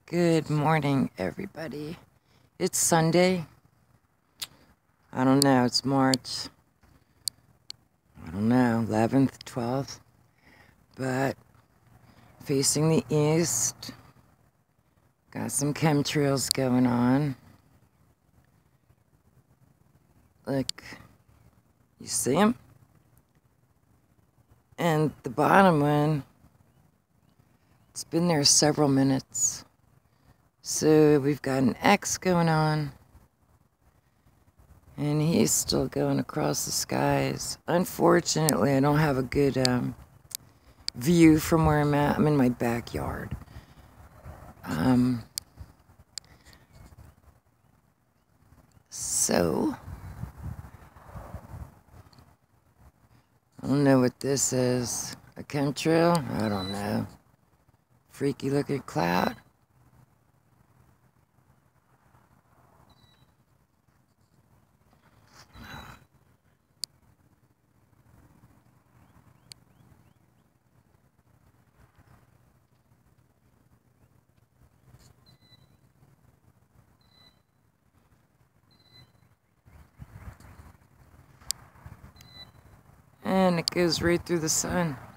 Good morning, everybody. It's Sunday. I don't know, it's March. I don't know, 11th, 12th. But facing the east, got some chemtrails going on. Look, you see them? And the bottom one, it's been there several minutes. So we've got an X going on, and he's still going across the skies. Unfortunately, I don't have a good view from where I'm at. I'm in my backyard. So, I don't know what this is. A chemtrail? I don't know. Freaky looking cloud. And it goes right through the sun.